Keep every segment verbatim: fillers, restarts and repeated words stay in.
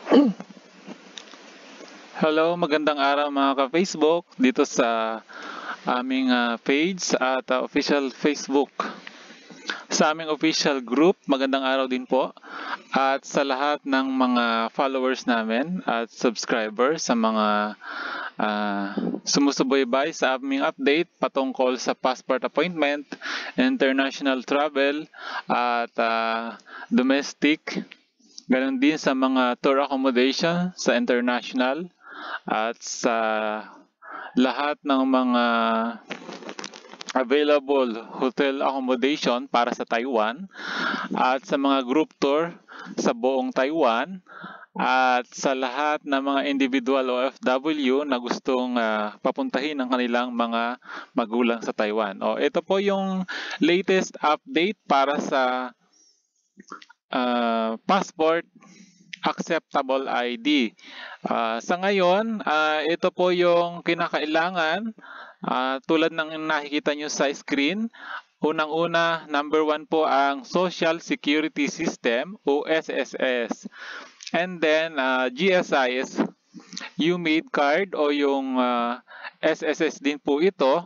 Hello, magandang araw mga ka-Facebook dito sa aming ah, page at ah, official Facebook. Sa aming official group, magandang araw din po. At sa lahat ng mga followers namin at subscribers, sa mga ah, sumusubaybay sa aming update patungkol sa passport appointment, international travel, at ah, domestic. Ganon din sa mga tour accommodation sa international at sa lahat ng mga available hotel accommodation para sa Taiwan at sa mga group tour sa buong Taiwan at sa lahat ng mga individual O F W na gustong ah, papuntahin ang kanilang mga magulang sa Taiwan. O, ito po yung latest update para sa ah, passport acceptable I D. Ah, sa ngayon, ah, ito po yung kinakailangan ah, tulad ng nakikita nyo sa screen. Unang-una, number one po ang Social Security System o S S S. And then, ah, G S I is U M A I D card o yung ah, S S S din po ito.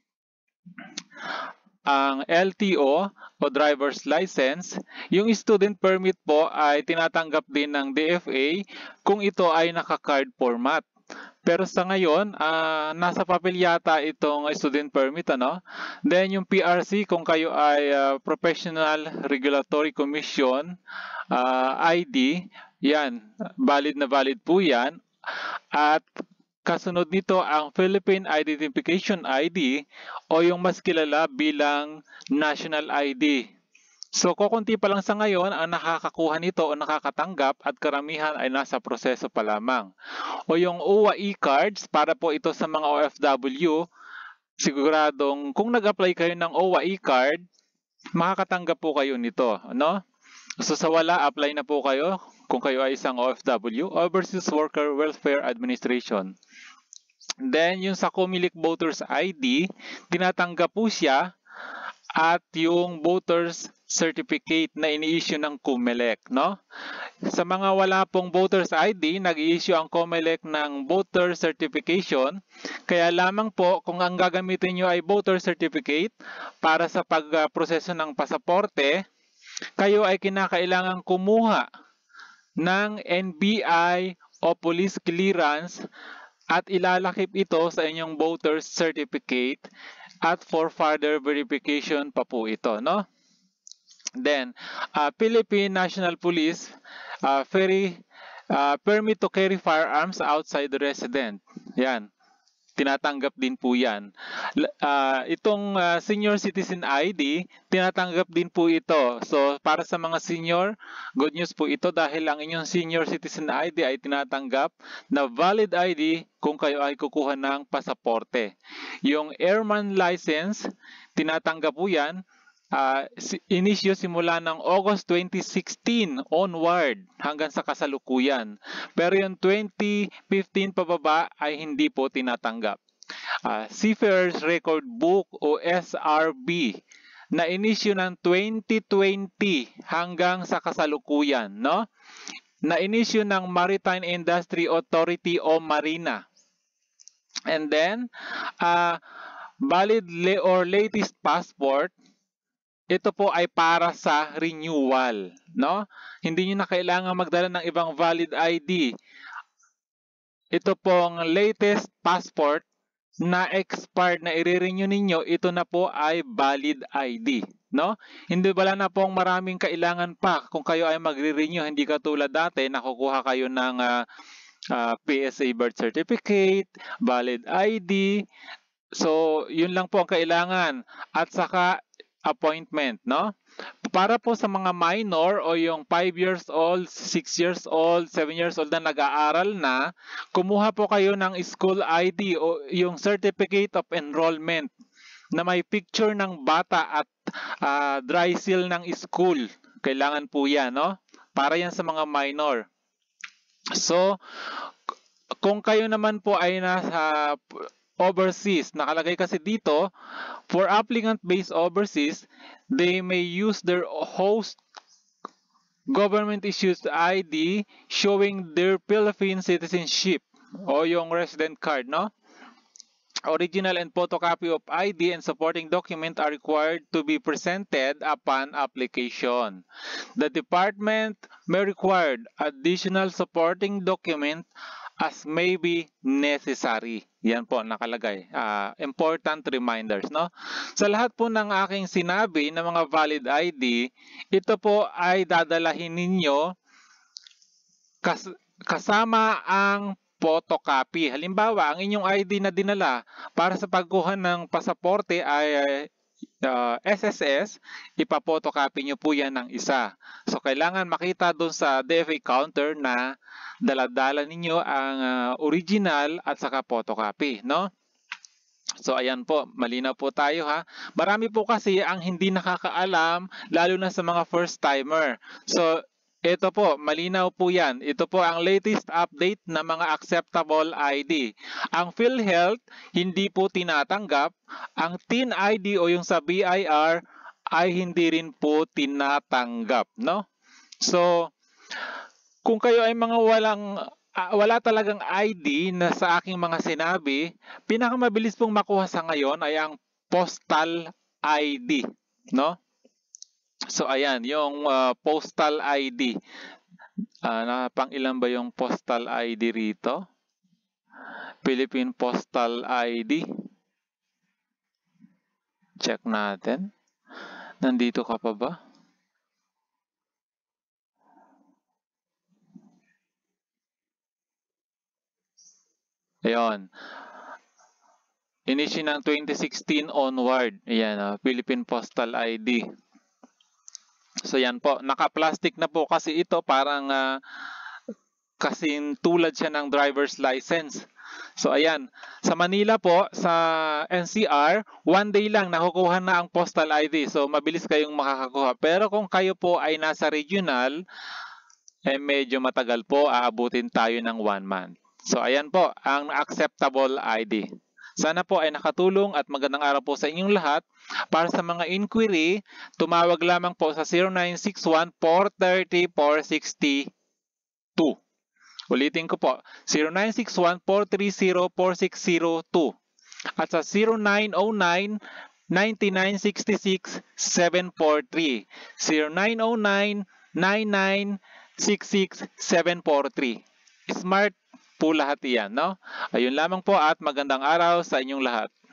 Ang L T O o driver's license, yung student permit po ay tinatanggap din ng D F A kung ito ay naka-card format. Pero sa ngayon, ah, nasa papel yata itong student permit, ano? Then yung P R C kung kayo ay ah, Professional Regulatory Commission ah, I D, yan, valid na valid po yan. At kasunod nito ang Philippine Identification I D o yung mas kilala bilang National I D. So, kukunti pa lang sa ngayon ang nakakakuha nito o nakakatanggap at karamihan ay nasa proseso pa lamang. O yung O W A e-cards, para po ito sa mga O F W, siguradong kung nag-apply kayo ng O W A e-card, makakatanggap po kayo nito. Ano? So, sa wala, apply na po kayo kung kayo ay isang O F W, Overseas Worker Welfare Administration. Then, yung sa Comelec Voters I D, tinatanggap po siya at yung voters certificate na ini-issue ng Comelec, no? Sa mga wala pong voters I D, nag-i-issue ang Comelec ng voter certification. Kaya lamang po kung ang gagamitin nyo ay voter certificate para sa pagproseso ng pasaporte, kayo ay kinakailangan kumuha ng N B I o police clearance at ilalakip ito sa inyong voter certificate at for further verification pa po ito, no? Then, uh, Philippine National Police uh, ferry uh, permit to carry firearms outside the resident. Yan. Tinatanggap din po yan. Uh, itong uh, Senior Citizen I D, tinatanggap din po ito. So, para sa mga senior, good news po ito dahil ang inyong Senior Citizen I D ay tinatanggap na valid I D kung kayo ay kukuha ng pasaporte. Yung Airman License, tinatanggap po yan. Uh, inisyo simula ng August twenty sixteen onward hanggang sa kasalukuyan. Pero yung twenty fifteen pababa ay hindi po tinatanggap. Uh, Seafarers Record Book o S R B na inisyo ng twenty twenty hanggang sa kasalukuyan, no? Na inisyo ng Maritime Industry Authority o Marina. And then, uh, valid or latest passport, ito po ay para sa renewal, no? Hindi niyo na kailangan magdala ng ibang valid I D. Ito pong latest passport na expired na i-renew ninyo, ito na po ay valid I D, no? Hindi wala na pong maraming kailangan pa kung kayo ay magre-renew, hindi katulad dati nakukuha kayo ng uh, uh, P S A birth certificate, valid I D. So, yun lang po ang kailangan. At saka appointment, no? Para po sa mga minor o yung five years old, six years old, seven years old na nag-aaral na, kumuha po kayo ng school I D o yung Certificate of Enrollment na may picture ng bata at uh, dry seal ng school. Kailangan po yan, no? Para yan sa mga minor. So, kung kayo naman po ay nasa overseas, nakalagay kasi dito, for applicant based overseas, they may use their host government issues I D showing their Philippine citizenship o yung resident card, no? Original and photocopy of I D and supporting document are required to be presented upon application. The department may require additional supporting document as may be necessary. Yan po nakalagay. Uh, important reminders, no? Sa lahat po ng aking sinabi na mga valid I D, ito po ay dadalahin ninyo kas kasama ang photocopy. Halimbawa, ang inyong I D na dinala para sa pagkuha ng pasaporte ay uh, S S S, ipa-photocopy nyo po yan ng isa. So, kailangan makita doon sa D F A counter na daladala ninyo ang uh, original at saka photocopy, no? So, ayan po, malinaw po tayo ha. Marami po kasi ang hindi nakakaalam, lalo na sa mga first timer. So, ito po, malinaw po yan. Ito po ang latest update na mga acceptable I D. Ang PhilHealth, hindi po tinatanggap. Ang Teen I D o yung sa B I R ay hindi rin po tinatanggap, no? So, kung kayo ay mga walang, uh, wala talagang I D na sa aking mga sinabi, pinakamabilis pong makuha sa ngayon ay ang postal I D, no? So, ayan, yung uh, postal I D. Uh, na pang ilan ba yung postal I D rito? Philippine Postal I D. Check natin. Nandito ka pa ba? Ayan. Inissue ng twenty sixteen onward. Ayan, uh, Philippine Postal I D. So yan po, naka-plastic na po kasi ito, parang uh, kasing tulad siya ng driver's license. So ayan, sa Manila po, sa N C R, one day lang nakukuha na ang postal I D. So mabilis kayong makakakuha. Pero kung kayo po ay nasa regional, eh medyo matagal po, aabutin tayo ng one month. So ayan po, ang acceptable I D. Sana po ay nakatulong at magandang araw po sa inyong lahat. Para sa mga inquiry, tumawag lamang po sa zero nine six one, four three zero, four six two. Ulitin ko po, zero nine six one, four three zero, four six zero two. At sa zero nine zero nine, nine nine six six, seven four three. zero nine zero nine, nine nine six six, seven four three. Smart po lahat iyan, no? Ayun lamang po at magandang araw sa inyong lahat.